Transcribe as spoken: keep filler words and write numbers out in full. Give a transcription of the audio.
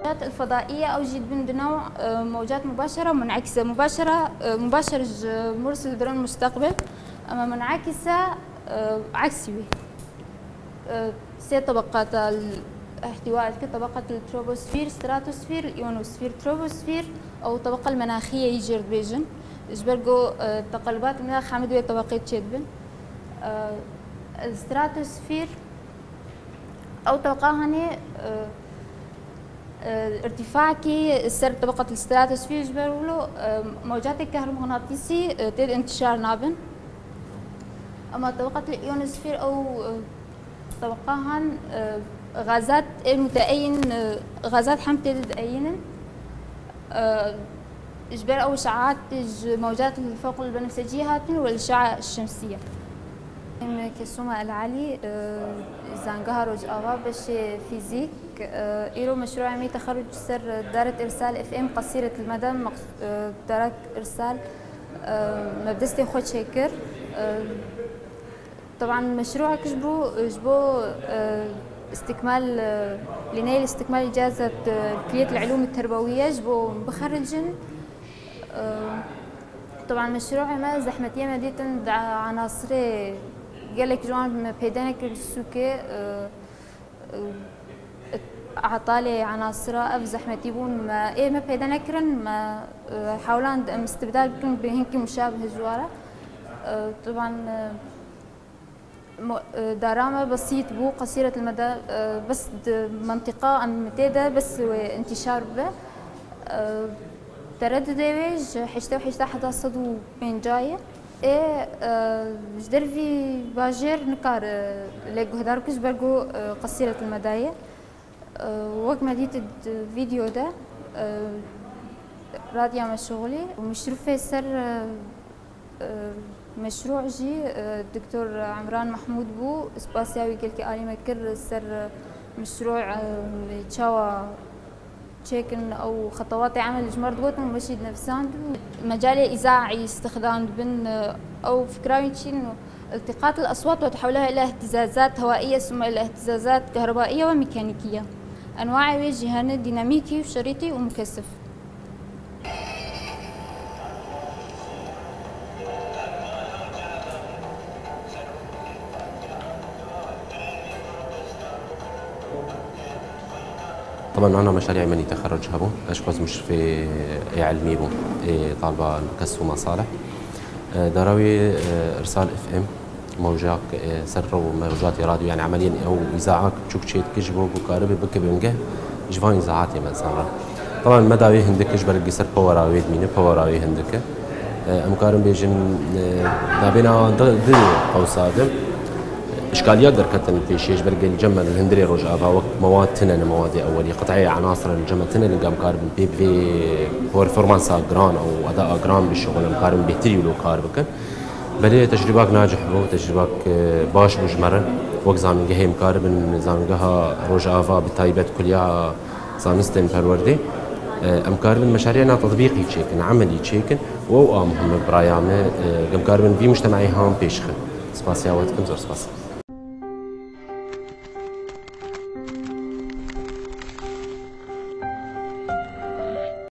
الموجات الفضائية أوجد بين نوع موجات مباشرة ومنعكسة. مباشرة مباشر مرسل درون المستقبل، أما منعكسة عكسي. سي طبقات الاحتواء كطبقة التروبوسفير، ستراتوسفير، الإيونوسفير، تروبوسفير أو الطبقة المناخية يجر بيجن إجبرجو تقلبات المناخ حمدوية طبقة تشدبن. الستراتوسفير أو طبقة هني ارتفاع كي سر طبقة الستراتوسفير يجبروا موجات الكهرومغناطيسي تد انتشار نابن. أما طبقة الإيونوسفير أو طبقاهن غازات متأين غازات حم تد أين إجبار أو إشعاعات موجات الفوق البنفسجية هاتن والإشعاع الشمسية. كسوما العلي زانجها روج آغا بش فيزيك إيرو مشروع عملي تخرج سر دارة إرسال إف إم قصيرة المدى دارة إرسال مبدستي خود شاكر. طبعا مشروع كجبو جبو استكمال لنيل استكمال إجازة كلية العلوم التربوية جبو بخرجن. طبعا مشروع ما زحمتية مديتن عناصري قالك جوان بيدانك السوكي عطالي عناصر أف زحمتي بون ما إيه ما بيدانكرن ما حاولان استبدال بكن بهنكي مشابه جوارا. طبعا دراما بسيط بو قصيرة المدى بس منطقة أم متيدة بس انتشار به تردد ويج حشتا وحشتا حدا صدو بين جاية إيه جدر في باجر نكار لقو هدار كش برقو قصيرة المداية. وقت ما ديت الفيديو ده راديا مشغولي ومشروفة سر مشروع جي الدكتور عمران محمود بو سباسياوي كلكي آلي مكر سر مشروع تشاوا تشيكن او خطوات عمل جمرد قوت مشيد نفسان مجال اذاعي استخدام بن او فكراوي انه التقاط الاصوات وتحولها الى اهتزازات هوائيه ثم الى اهتزازات كهربائيه وميكانيكيه. انواع وجهان ديناميكي وشريطي ومكثف. طبعا أنا مشاريع مني تخرج هبو أشخاص مشرفة علمي بو طالبة مكسو مصالح دراوي إرسال إف إم موجات سر وموجات راديو يعني عمليا أو إذاعات شوك شيت كجبو بكاربي بك بنجه جفان إذاعات مثلا. طبعا مداوي هندك جبر الجسر باوراوي مين باوراوي هندك مقارن بيجن دابنا ضد قوسادم إشكاليات دركتن في شيء برجع الجمل الهندري رجع فوق مواد تنن مواد أولية قطعية عناصر الجمل تنن اللي قام قارب بي في بورفورمانس جران أو أداء جران بالشغل مقارن بيتري ولو قاربك بلي تجربة ناجح بو تجربة باش مجمرة وقت زامن جهة مقارب زامن جها رجع فا بتايبات كلها زامستن فروردي أمقارب مشاريعنا تطبيقي تشيكن عملي تشيكن وأو مهم برايامه أمقارب في مجتمعي هام بيشخ سباسيا وقتكم زور سباس.